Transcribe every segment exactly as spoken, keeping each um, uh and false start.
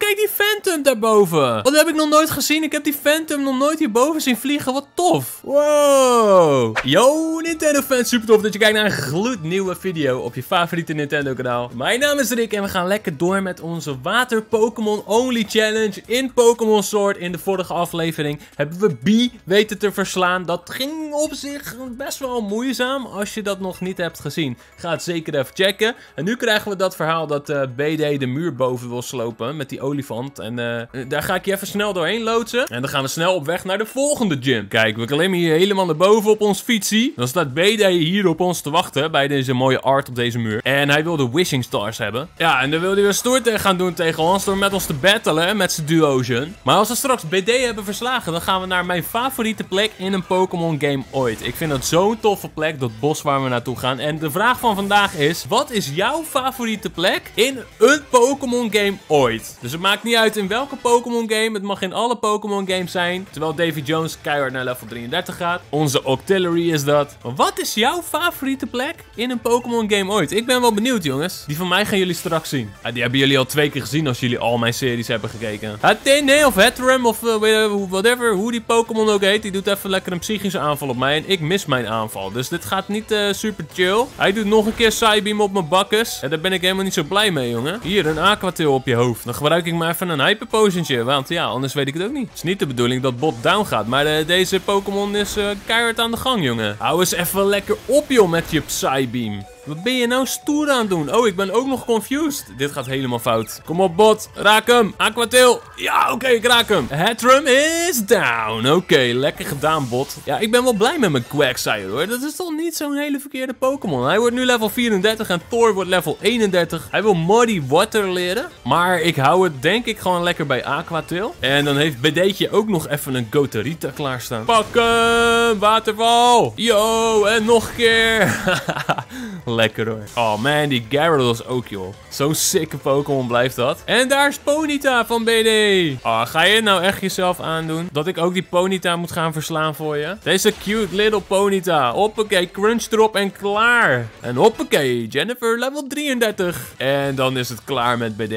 kijk die Phantom daarboven. Wat heb ik nog nooit gezien? Ik heb die Phantom nog nooit hierboven zien vliegen. Wat tof. Wow. Yo, Nintendo fans. Super tof dat je kijkt naar een gloednieuwe video op je favoriete Nintendo kanaal. Mijn naam is Rick en we gaan lekker door met onze water Pokémon Only Challenge in Pokémon Sword. In de vorige aflevering hebben we B weten te verslaan. Dat ging op zich best wel moeizaam. Als je dat nog niet hebt gezien, ga het zeker even checken. En nu krijgen we dat verhaal dat uh, B D de muur boven wil slopen met die olifant. En uh, daar ga ik je even snel doorheen loodsen. En dan gaan we snel op weg naar de volgende gym. Kijk, we klimmen hier helemaal naar boven op ons fietsie. Dan staat B D hier op ons te wachten bij deze mooie art op deze muur. En hij wil de Wishing Stars hebben. Ja, en dan wil hij weer stoer gaan doen tegen ons door met ons te battlen met zijn Duosion. Maar als we straks B D hebben verslagen, dan gaan we naar mijn favoriete plek in een Pokémon game ooit. Ik vind dat zo'n toffe plek, dat bos waar we naartoe gaan. En de vraag van vandaag is, wat is jouw favoriete plek in een Pokémon game ooit? Dus het maakt niet uit in welke Pokémon game, het mag in alle Pokémon games zijn. Terwijl Davy Jones keihard naar level drieëndertig gaat. Onze Octillery is dat. Maar wat is jouw favoriete plek in een Pokémon game ooit? Ik ben wel benieuwd, jongens. Die van mij gaan jullie straks zien. Ja, die hebben jullie al twee keer gezien als jullie al mijn series hebben gekeken. Hatene of Hatterem of uh, whatever, hoe die Pokémon ook heet. Die doet even lekker een psychische aanval op mij. En ik mis mijn aanval. Dus dit gaat niet uh, super chill. Hij doet nog een keer Psybeam op mijn bakkes. En daar ben ik helemaal niet zo blij mee, jongen. Hier, een Aquatail op je hoofd. Dan gebruik ik maar even een Hyper Potiontje. Want ja, anders weet ik het ook niet. Het is niet de bedoeling dat bot down gaat. Maar uh, deze Pokémon is uh, keihard aan de gang, jongen. Hou eens even lekker op, joh, met je Psybeam. Wat ben je nou stoer aan het doen? Oh, ik ben ook nog confused. Dit gaat helemaal fout. Kom op, bot. Raak hem. Aquatail. Ja, oké, okay, ik raak hem. Hatterem is down. Oké, okay, lekker gedaan, bot. Ja, ik ben wel blij met mijn Quagsire, hoor. Dat is toch niet zo'n hele verkeerde Pokémon. Hij wordt nu level vierendertig en Thor wordt level eenendertig. Hij wil Muddy Water leren. Maar ik hou het denk ik gewoon lekker bij Aquatail. En dan heeft B D'tje ook nog even een Goterita klaarstaan. Pak hem. Waterval. Yo, en nog een keer. Lekker hoor. Oh man, die Gyarados ook, joh. Zo'n sikke Pokémon blijft dat. En daar is Ponyta van B D. Oh, ga je nou echt jezelf aandoen? Dat ik ook die Ponyta moet gaan verslaan voor je? Deze cute little Ponyta. Hoppakee, crunch erop en klaar. En hoppakee, Jennifer level drieëndertig. En dan is het klaar met B D.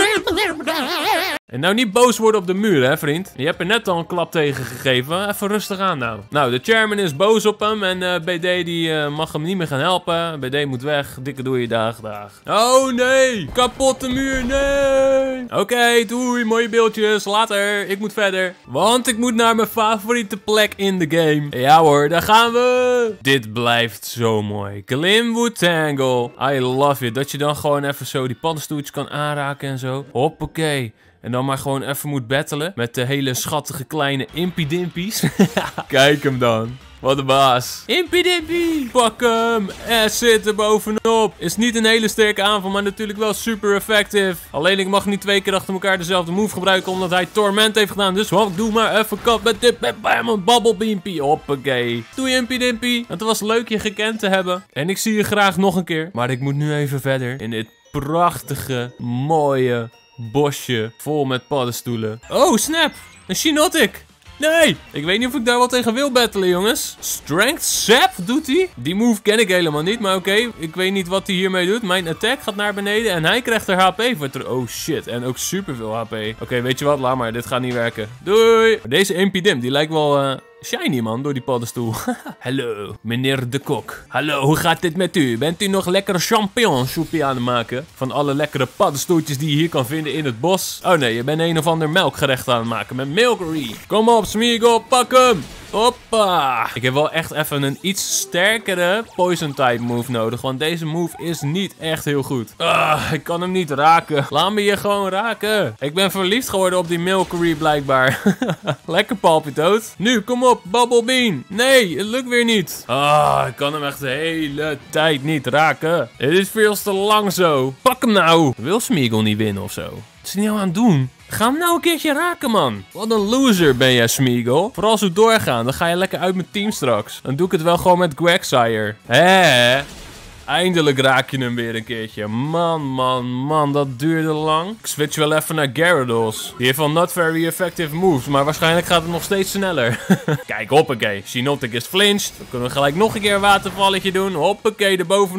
En nou niet boos worden op de muur, hè, vriend. Je hebt er net al een klap tegen gegeven. Even rustig aan nou. Nou, de chairman is boos op hem. En uh, B D die uh, mag hem niet meer gaan helpen. B D moet weg. Dikke doei, dag, dag. Oh, nee. Kapotte muur, nee. Oké, okay, doei, mooie beeldjes. Later, ik moet verder. Want ik moet naar mijn favoriete plek in de game. Ja hoor, daar gaan we. Dit blijft zo mooi. Glimwood Tangle. I love it. Dat je dan gewoon even zo die paddenstoeltjes kan aanraken en zo. Hoppakee. En dan maar gewoon even moet battelen met de hele schattige kleine Impidimpies. Kijk hem dan. Wat een baas. Impidimpie. Pak hem. En zit er bovenop. Is niet een hele sterke aanval, maar natuurlijk wel super effectief. Alleen ik mag niet twee keer achter elkaar dezelfde move gebruiken, omdat hij Torment heeft gedaan. Dus wat, doe maar even kat met dit. Met een Bubble Beampie. Hoppakee. Doei Impidimpie. Het was leuk je gekend te hebben. En ik zie je graag nog een keer. Maar ik moet nu even verder in dit prachtige, mooie bosje vol met paddenstoelen. Oh, snap. Een Shiinotic. Nee, ik weet niet of ik daar wel tegen wil battelen, jongens. Strength Sap doet hij? Die move ken ik helemaal niet, maar oké. Okay, ik weet niet wat hij hiermee doet. Mijn attack gaat naar beneden en hij krijgt er H P voor terug. Oh shit, en ook superveel H P. Oké, okay, weet je wat? Laat maar, dit gaat niet werken. Doei. deze Impidim, die lijkt wel Uh... shiny, man, door die paddenstoel. Hallo, meneer de kok. Hallo, hoe gaat dit met u? Bent u nog lekkere champignonsoepje aan het maken? Van alle lekkere paddenstoeltjes die je hier kan vinden in het bos? Oh nee, je bent een of ander melkgerecht aan het maken met Milkery. Kom op, Smeargle, pak hem. Hoppa. Ik heb wel echt even een iets sterkere Poison type move nodig. Want deze move is niet echt heel goed. Ah, ik kan hem niet raken. Laat me je gewoon raken. Ik ben verliefd geworden op die Milkery blijkbaar. Lekker Palpitoad. Nu, kom op, Bubble Bean. Nee, het lukt weer niet. Ah, ik kan hem echt de hele tijd niet raken. Het is veel te lang zo. Pak hem nou. Wil Smeargle niet winnen of zo? Wat is hij nou aan het doen? Ga hem nou een keertje raken, man. Wat een loser ben jij, Smeargle. Vooral als we doorgaan, dan ga je lekker uit mijn team straks. Dan doe ik het wel gewoon met Quagsire. Hé? Eindelijk raak je hem weer een keertje. Man, man, man, dat duurde lang. Ik switch wel even naar Gyarados. Die heeft wel not very effective moves, maar waarschijnlijk gaat het nog steeds sneller. Kijk, hoppakee. Shiinotic is flinched. Dan kunnen we gelijk nog een keer een watervalletje doen. Hoppakee, erbovenop.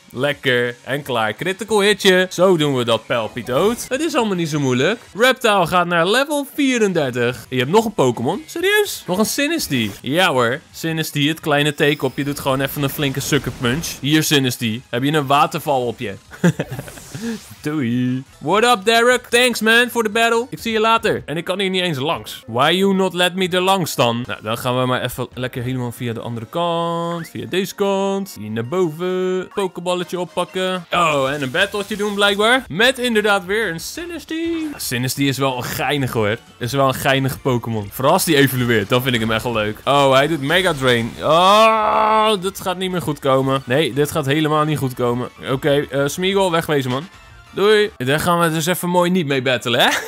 Lekker. En klaar. Critical hitje. Zo doen we dat, Palpitoad. Het is allemaal niet zo moeilijk. Reptile gaat naar level vierendertig. Je hebt nog een Pokémon? Serieus? Nog een Sinistea. Ja hoor. Sinistea, het kleine theekopje, doet gewoon even een flinke sucker punch. Hier, Sinistea. Heb je een waterval op je. Doei. What up, Derek? Thanks, man, voor de battle. Ik zie je later. En ik kan hier niet eens langs. Why you not let me er langs dan? Nou, dan gaan we maar even lekker helemaal via de andere kant. Via deze kant. Hier naar boven. Pokeballetje oppakken. Oh, en een battletje doen blijkbaar. Met inderdaad weer een Sinistea. Sinistea is wel een geinig hoor. Is wel een geinige Pokémon. Vooral als die evolueert, dan vind ik hem echt wel leuk. Oh, hij doet Mega Drain. Oh, dit gaat niet meer goed komen. Nee, dit gaat helemaal niet goed komen. Oké, okay, uh, Smeagol, wegwezen man. Doei. Daar gaan we dus even mooi niet mee battelen, hè?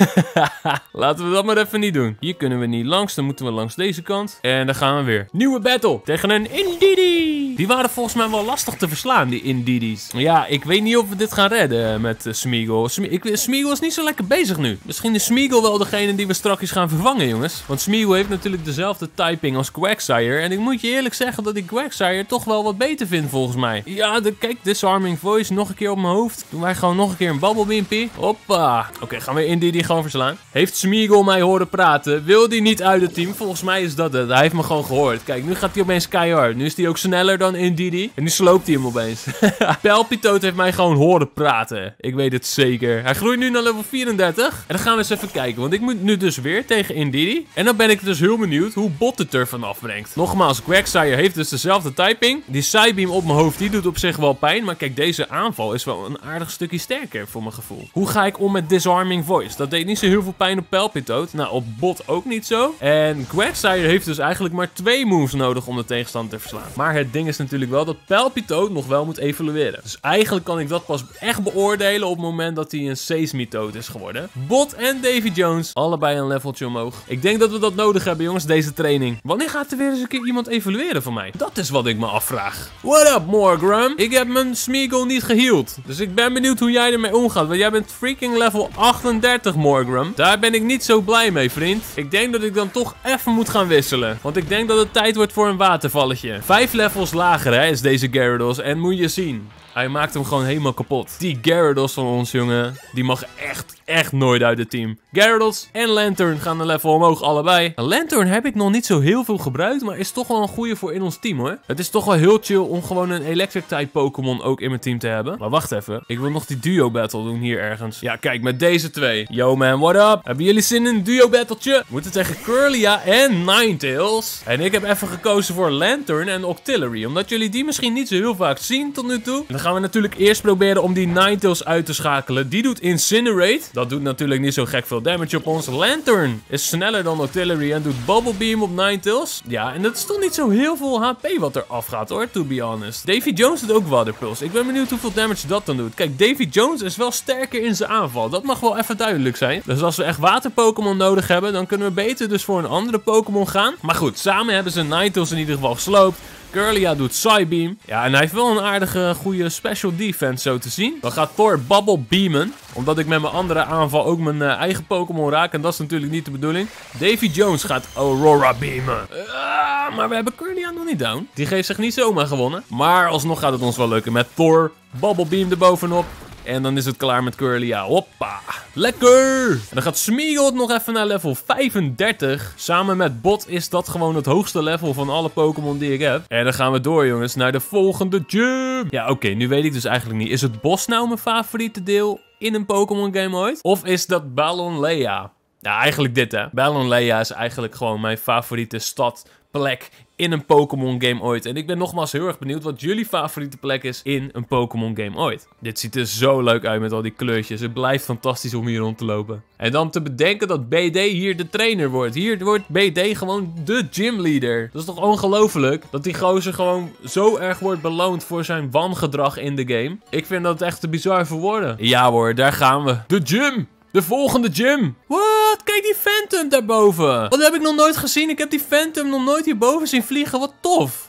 Laten we dat maar even niet doen. Hier kunnen we niet langs. Dan moeten we langs deze kant. En dan gaan we weer. Nieuwe battle. Tegen een Indeedee. Die waren volgens mij wel lastig te verslaan, die Indeedees. Ja, ik weet niet of we dit gaan redden met uh, Smeagol. Sme ik, Smeagol is niet zo lekker bezig nu. Misschien is Smeagol wel degene die we straks gaan vervangen, jongens. Want Smeagol heeft natuurlijk dezelfde typing als Quagsire. En ik moet je eerlijk zeggen dat ik Quagsire toch wel wat beter vind, volgens mij. Ja, de, kijk, Disarming Voice nog een keer op mijn hoofd. Doen wij gewoon nog een keer een Bubble Beampie. Hoppa. Oké, okay, gaan we Indeedee gewoon verslaan. Heeft Smeagol mij horen praten? Wil die niet uit het team? Volgens mij is dat het. Hij heeft me gewoon gehoord. Kijk, nu gaat hij opeens keihard. Nu is hij ook sneller dan Indeedee. En nu sloopt hij hem opeens. Palpitoad heeft mij gewoon horen praten. Ik weet het zeker. Hij groeit nu naar level vierendertig. En dan gaan we eens even kijken. Want ik moet nu dus weer tegen Indeedee. En dan ben ik dus heel benieuwd hoe Bot het ervan afbrengt. Nogmaals, Quagsire heeft dus dezelfde typing. Die Psybeam op mijn hoofd, die doet op zich wel pijn. Maar kijk, deze aanval is wel een aardig stukje sterker voor mijn gevoel. Hoe ga ik om met Disarming Voice? Dat deed niet zo heel veel pijn op Palpitoad. Nou, op Bot ook niet zo. En Quagsire heeft dus eigenlijk maar twee moves nodig om de tegenstander te verslaan. Maar het ding is natuurlijk wel dat Palpitoad nog wel moet evolueren. Dus eigenlijk kan ik dat pas echt beoordelen op het moment dat hij een Seismitoad is geworden. Bot en Davy Jones, allebei een leveltje omhoog. Ik denk dat we dat nodig hebben, jongens, deze training. Wanneer gaat er weer eens een keer iemand evolueren van mij? Dat is wat ik me afvraag. What up, Morgrem? Ik heb mijn Smeagol niet geheeld. Dus ik ben benieuwd hoe jij ermee omgaat. Want jij bent freaking level achtendertig, Morgrem. Daar ben ik niet zo blij mee, vriend. Ik denk dat ik dan toch even moet gaan wisselen. Want ik denk dat het tijd wordt voor een watervalletje. Vijf levels lager, hè, is deze Gyarados. En moet je zien. Hij maakt hem gewoon helemaal kapot. Die Gyarados van ons, jongen. Die mag echt, echt nooit uit het team. Gyarados en Lanturn gaan een level omhoog, allebei. Lanturn heb ik nog niet zo heel veel gebruikt, maar is toch wel een goeie voor in ons team, hoor. Het is toch wel heel chill om gewoon een Electric-type Pokémon ook in mijn team te hebben. Maar wacht even. Ik wil nog die duo-battle doen hier ergens. Ja, kijk, met deze twee. Yo, man, what up? Hebben jullie zin in een duo-battletje? We moeten tegen Kirlia en Ninetales. En ik heb even gekozen voor Lanturn en Octillery. Omdat jullie die misschien niet zo heel vaak zien tot nu toe. En dan gaan we natuurlijk eerst proberen om die Ninetales uit te schakelen. Die doet Incinerate. Dat doet natuurlijk niet zo gek veel damage op ons. Lanturn is sneller dan Octillery en doet Bubble Beam op Ninetales. Ja, en dat is toch niet zo heel veel H P wat er afgaat, hoor, to be honest. Davy Jones doet ook Water Pulse. Ik ben benieuwd hoeveel damage dat dan doet. Kijk, Davy Jones is wel sterker in zijn aanval. Dat mag wel even duidelijk zijn. Dus als we echt water Pokémon nodig hebben, dan kunnen we beter dus voor een andere Pokémon gaan. Maar goed, samen hebben ze Ninetales in ieder geval gesloopt. Kirlia doet Psybeam. Ja, en hij heeft wel een aardige, goede special defense zo te zien. Dan gaat Thor Bubble Beamen. Omdat ik met mijn andere aanval ook mijn uh, eigen Pokémon raak. En dat is natuurlijk niet de bedoeling. Davy Jones gaat Aurora Beamen. Uh, maar we hebben Kirlia nog niet down. Die heeft zich niet zomaar gewonnen. Maar alsnog gaat het ons wel lukken met Thor Bubble Beam erbovenop. En dan is het klaar met Kirlia. Hoppa. Lekker. En dan gaat Smeagol nog even naar level vijfendertig. Samen met Bot is dat gewoon het hoogste level van alle Pokémon die ik heb. En dan gaan we door, jongens, naar de volgende gym. Ja, oké. Okay, nu weet ik dus eigenlijk niet. Is het bos nou mijn favoriete deel in een Pokémon game ooit? Of is dat Ballonlea? Ja, eigenlijk dit, hè. Ballonlea is eigenlijk gewoon mijn favoriete stad, plek in een Pokémon game ooit. En ik ben nogmaals heel erg benieuwd wat jullie favoriete plek is in een Pokémon game ooit. Dit ziet er zo leuk uit met al die kleurtjes. Het blijft fantastisch om hier rond te lopen. En dan te bedenken dat B D hier de trainer wordt. Hier wordt B D gewoon de gymleader. Dat is toch ongelooflijk? Dat die gozer gewoon zo erg wordt beloond voor zijn wangedrag in de game. Ik vind dat echt te bizar voor woorden. Ja hoor, daar gaan we. De gym! De volgende gym. Wat? Kijk die Phantom daarboven. Dat heb ik nog nooit gezien. Ik heb die Phantom nog nooit hierboven zien vliegen. Wat tof.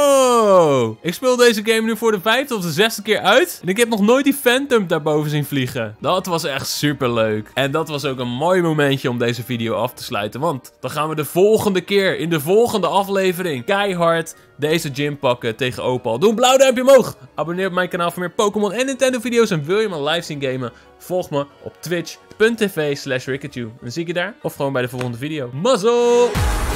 Wow. Ik speel deze game nu voor de vijfde of de zesde keer uit. En ik heb nog nooit die Phantom daarboven zien vliegen. Dat was echt super leuk. En dat was ook een mooi momentje om deze video af te sluiten. Want dan gaan we de volgende keer in de volgende aflevering keihard deze gym pakken tegen Opal. Doe een blauw duimpje omhoog. Abonneer op mijn kanaal voor meer Pokémon en Nintendo video's. En wil je me live zien gamen? Volg me op twitch punt tv slash rikachu. Dan zie ik je daar. Of gewoon bij de volgende video. Mazzel!